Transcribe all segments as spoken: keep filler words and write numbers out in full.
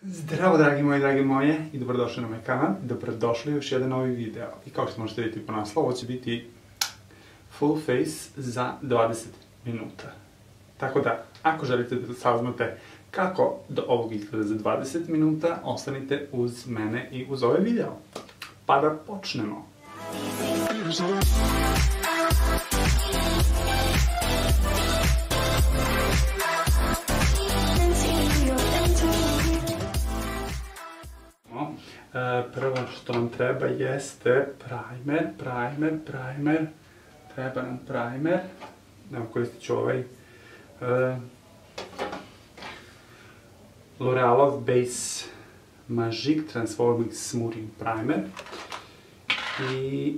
Zdravo dragi moji, dragi moje i dobrodošli na moj kanal, dobrodošli u još jedan novi video. I kao što možete vidjeti po naslovu, ovo će biti full face za dvadeset minuta. Tako da, ako želite da saznate kako do ovog izgleda za dvadeset minuta, ostanite uz mene i uz ovaj video. Pa da počnemo. Prvo što nam treba jeste primer, primer, primer, treba nam primer, evo koristit ću ovaj L'Orealov Base Magic Transforming Smoothing Primer i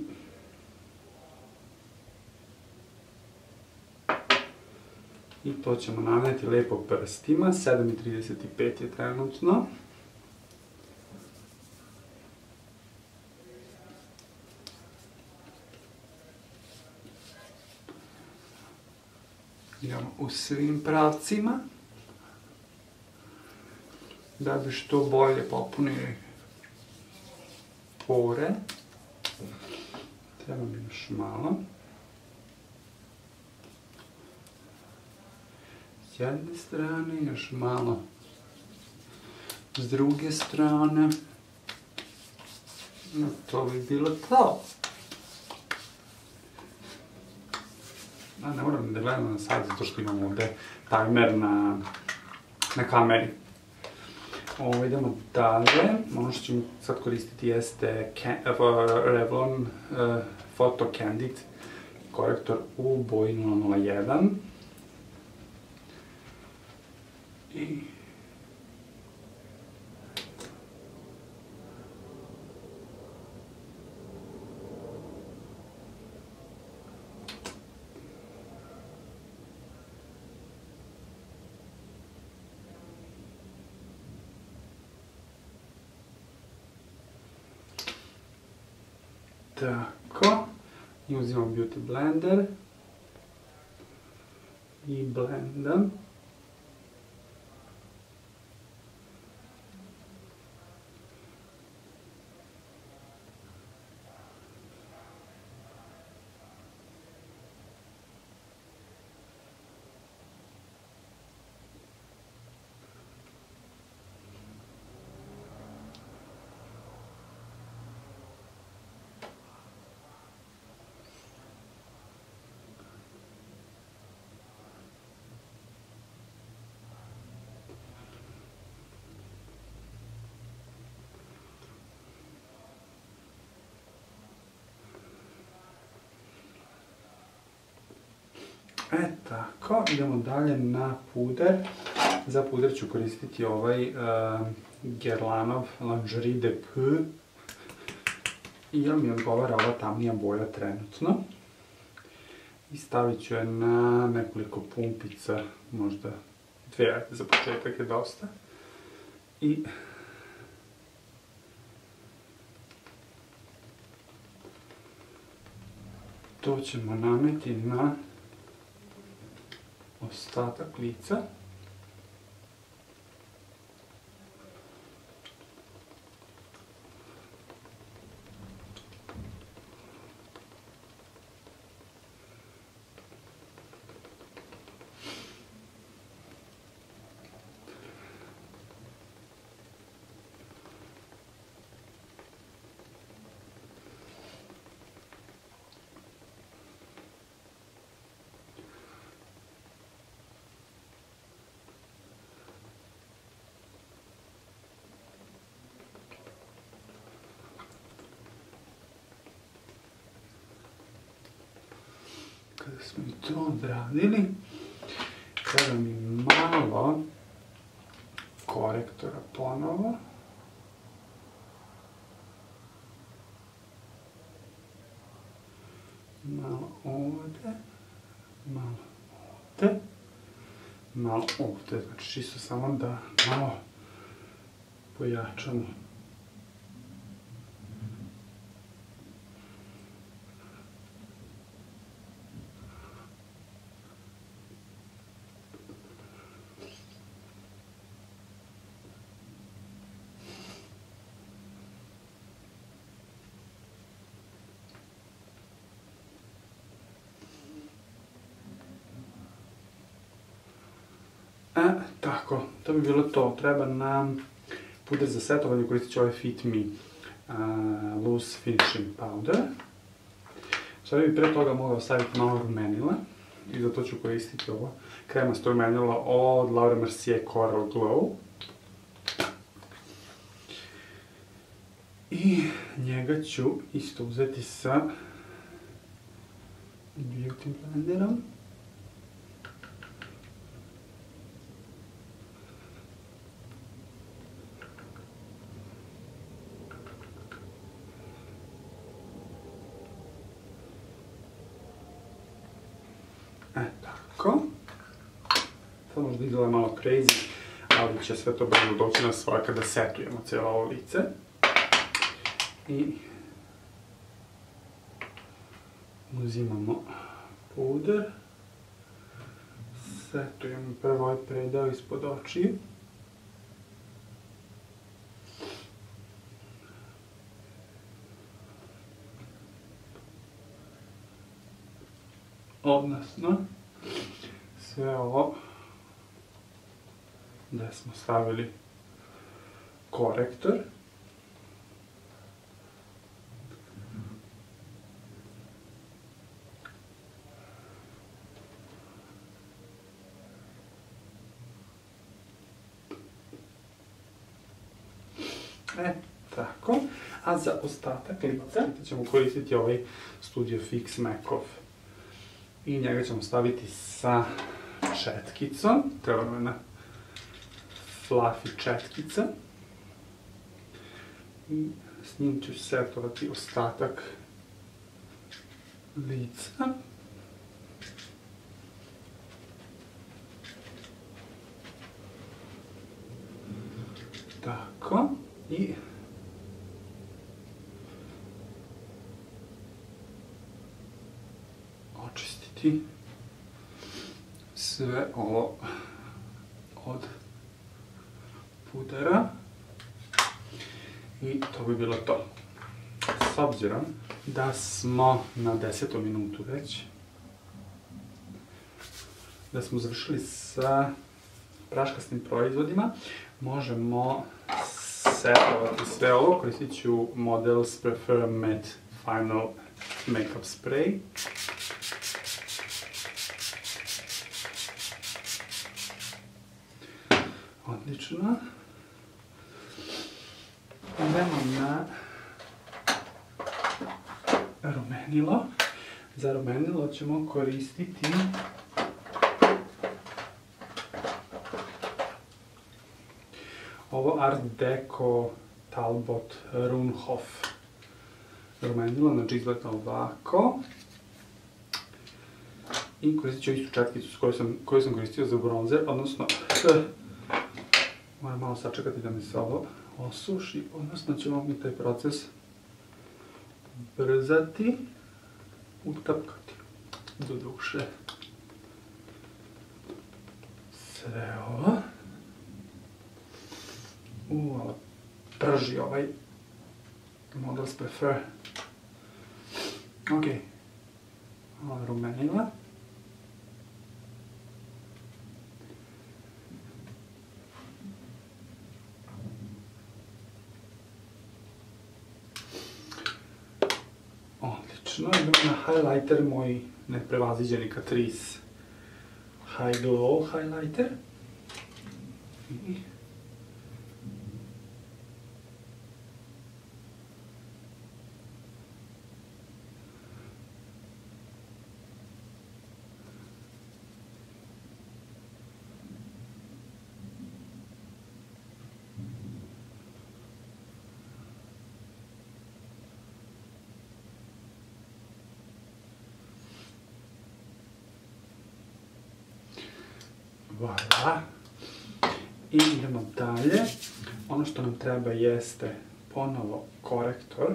i to ćemo naneti lepo prstima, sedam i trideset pet je trenutno. Idemo u svim pravcima da bi što bolje popunili pore. Treba mi još malo. S jedne strane, još malo s druge strane. To bi bilo to. Ne moram da gledam na sad, zato što imam ovde timer na kameri. Idemo dalje. Ono što ćemo sad koristiti jeste Revlon Photo Candid korektor u boji nula nula jedan. I tako, i uzimam Beauty Blender i blendam. E tako, idemo dalje na puder. Za puder ću koristiti ovaj Guerlainov Lingerie de Peu. I mi odgovara ova tamnija boja trenutno. I stavit ću je na nekoliko pumpica, možda dve, za početak je dosta. I to ćemo naneti na ostatak lica. Kada smo i to odradili, treba mi malo korektora ponovo. Malo ovde, malo ovde, malo ovde, znači čisto samo da malo pojačamo. E, tako, to bi bilo to. Treba nam puder za setovanje, koristit ću ovaj Fit Me uh, Loose Finishing Powder. Sada bi pre toga mogao staviti malo rumenila i za to ću koristiti ovo kremasto rumenilo od Laura Mercier Coral Glow. I njega ću isto uzeti sa Beauty Blenderom. E, tako. Sad možda izgleda malo crazy, ali će sve to brzo doći na svoje kada setujemo cijelo ovo lice. I uzimamo puder, setujemo prvo ovaj predeo ispod očiju. Odnosno, sve ovo gde smo stavili korektor. E, tako. A za ostatak lica ćemo koristiti ovaj Studio Fix Mac-ov. I njega ćemo staviti sa četkicom. Treba nam jedna fluffy četkica. I s njim ću setovati ostatak lica. Tako. I očistiti sve ovo od pudera i to bi bilo to. S obzirom da smo na desetom minutu već, da smo završili sa praškastim proizvodima, možemo setovati sve ovo. Koristit ću Models Prefer Matte Final Makeup Spray. Odlično. Idemo na rumenilo. Za rumenilo ćemo koristiti ovo Art Deco Talbot Runhof rumenilo, znači izgleda ovako. I koristit ću istu četkicu koju sam, koju sam koristio za bronzer, odnosno moram malo sačekati da mi se ovo osuši, odnosno ćemo mi taj proces brzati, utapkati do duše sve ovo. Uuu, ali prži ovaj Models Prefer. Ok, malo rumenila. Odlično, idemo na highlighter, moj neprevaziđeni Catrice High Glow highlighter. I voilà. I idemo dalje. Ono što nam treba jeste ponovo korektor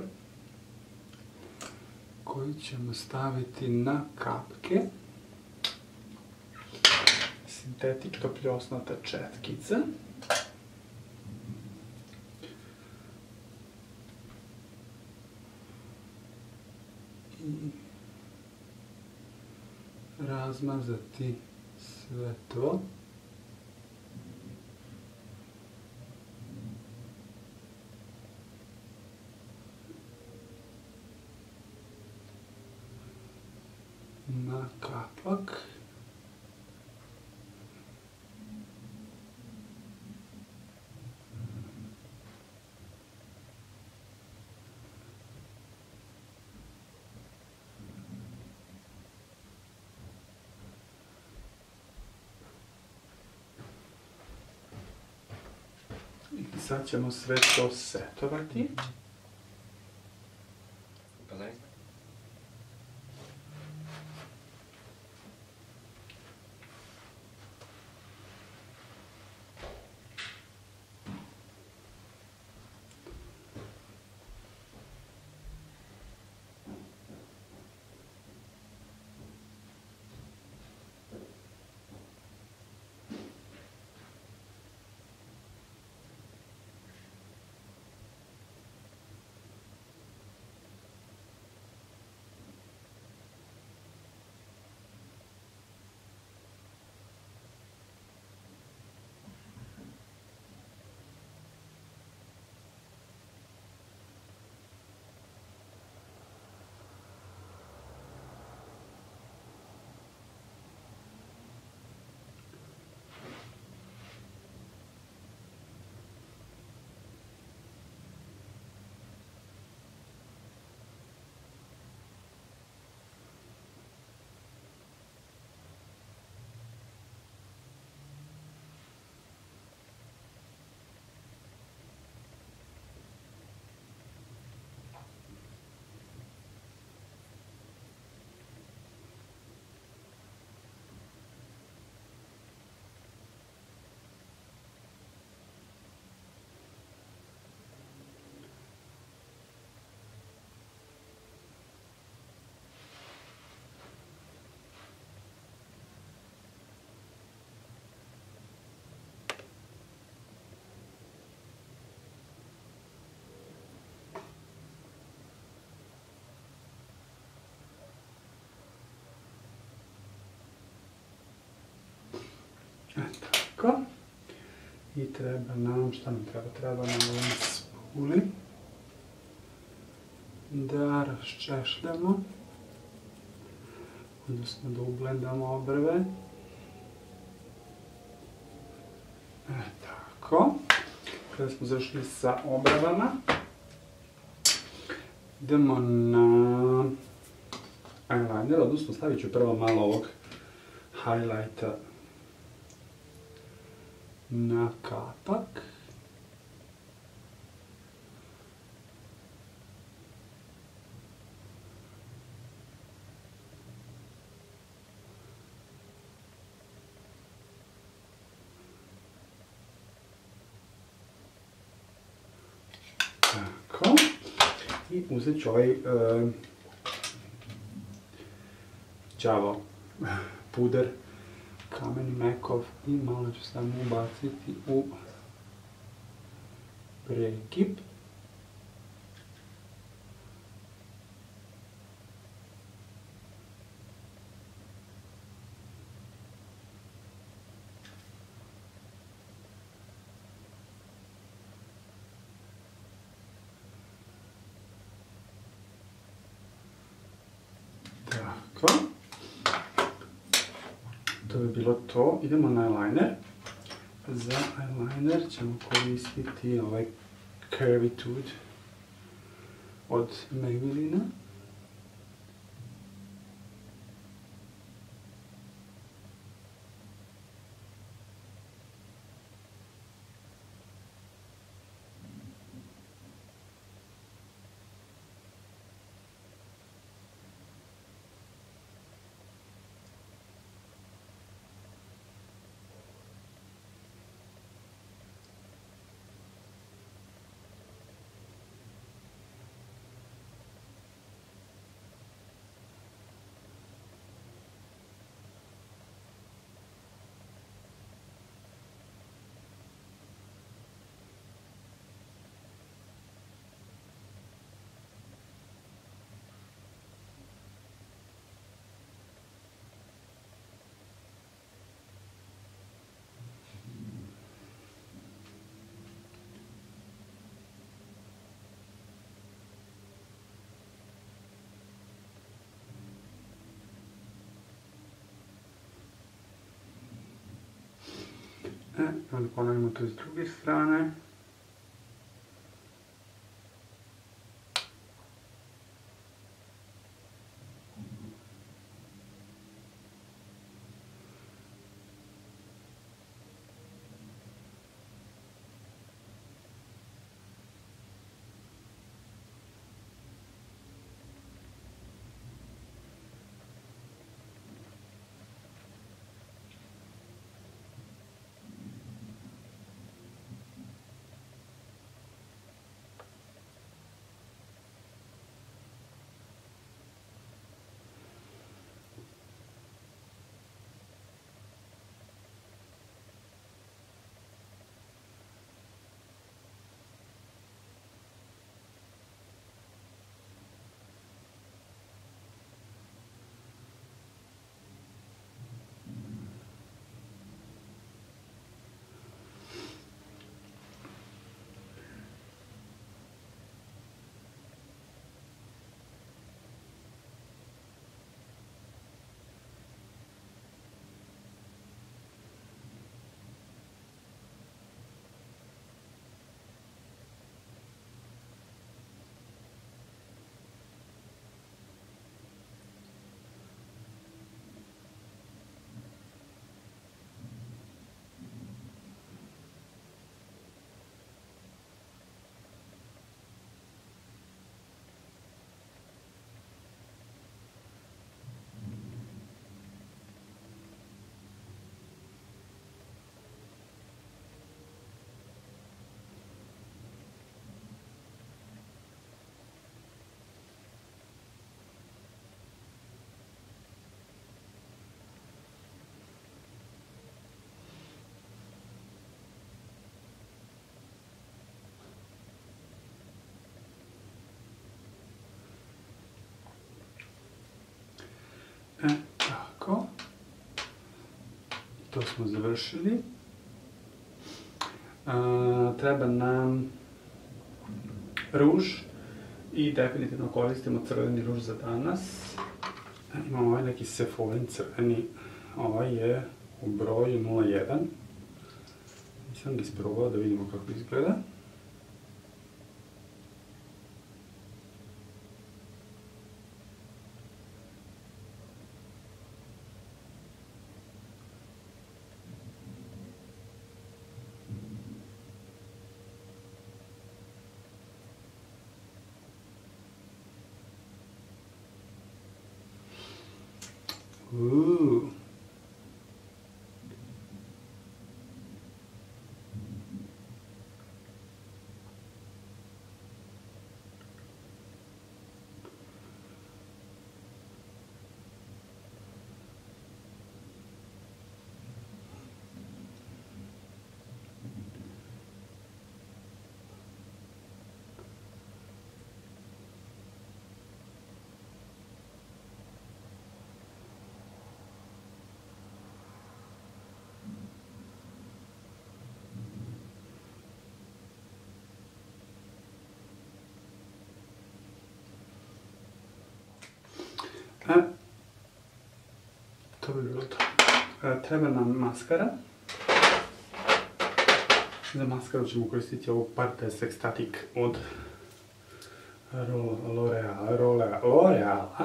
koji ćemo staviti na kapke. Sintetik topljosnata četkica. I razmazati sve to. na kapak. I sad ćemo sve to setovati. E tako. I treba nam, šta nam treba? Treba nam ovom spuli da raščešljamo, odnosno da ublendamo obrve. E tako. Kada smo završili sa obrvama, idemo na eyeliner, odnosno stavit ću prvo malo ovog highlighta na kapak. Tako. I uzet ću ovaj uh, đavo puder kameni mekov i malo ću samo ubaciti u prekip. Tako. To bi bilo to. Idemo na eyeliner. Za eyeliner ćemo koristiti ovaj Curvitude od Maybellina. E, onda ponavljamo to s druge strane. E, tako. To smo završili. A, treba nam ruž i definitivno koristimo crveni ruž za danas. E, imamo ovaj neki Sephora crveni, ovaj je u broju nula jedan. Nisam ga isprobao da vidimo kako izgleda. Uuu. E, to bi bilo to. E, treba nam maskara. Za maskaru ćemo koristiti ovu Partes Ecstatic od L'Oreal, L'Oreala.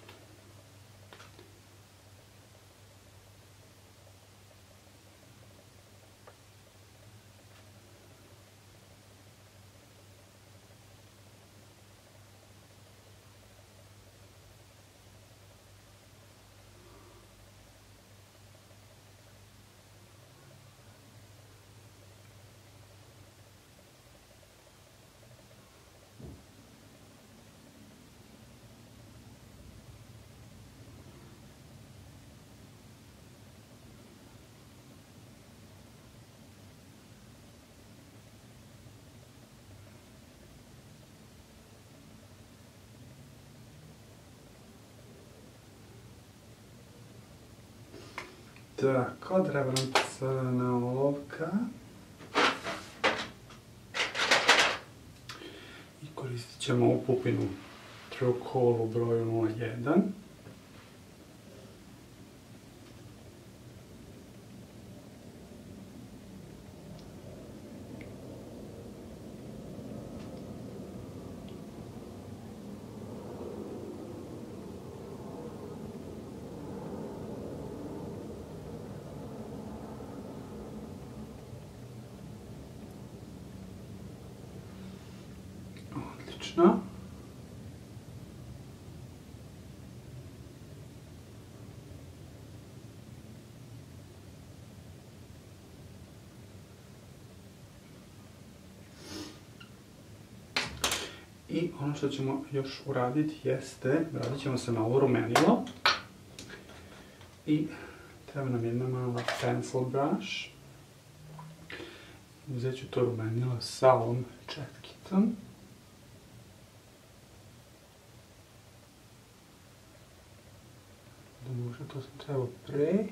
Tako, treba nam crvena olovka. I koristit ćemo ovu pupinu Truecolor u broju nula jedan. Odlično. I ono što ćemo još uraditi jeste, radit ćemo se na ovo rumenilo. I treba nam jedna mala pencil brush. Uzet ću to rumenilo sa ovom četkicom. Doduše, to sam trebao pre.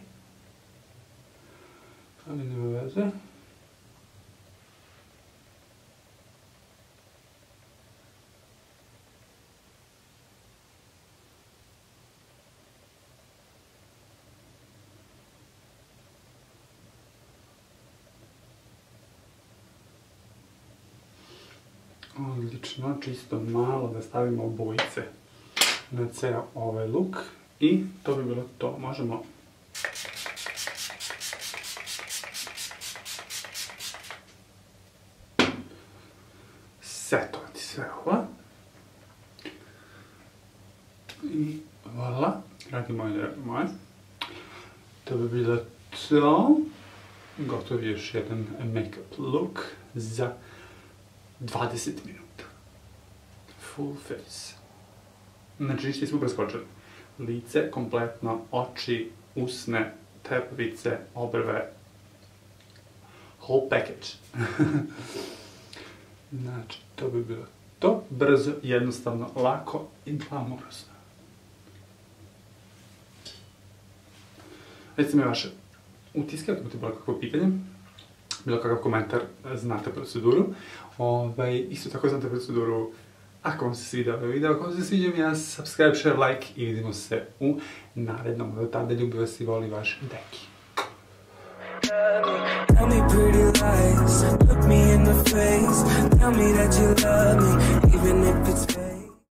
Ali nema veze. Odlično, čisto malo da stavimo bojice na ceo ovaj luk i to bi bilo to. Možemo setovati sve ovo. I voilà, dragi moji, dragi moji. To bi bilo to. Gotov je još jedan make-up look za dvadeset minuta. Full face. Znači, ništa smo preskočili. Lice, kompletno, oči, usne, tepavice, obrve. Whole package. Znači, to bi bilo to. Brzo, jednostavno, lako i glamurozno. Recite mi vaše utiske, ako imate bilo kakvo pitanje, bilo kakav komentar, znate proceduru. Isto tako znate proceduru, ako vam se sviđa ovaj video, ako vam se sviđa mi, subscribe, share, like i vidimo se u narednom. Do tada ljubi vas i voli vaš Deki. Tell me pretty lies, look me in the face, tell me that you love me.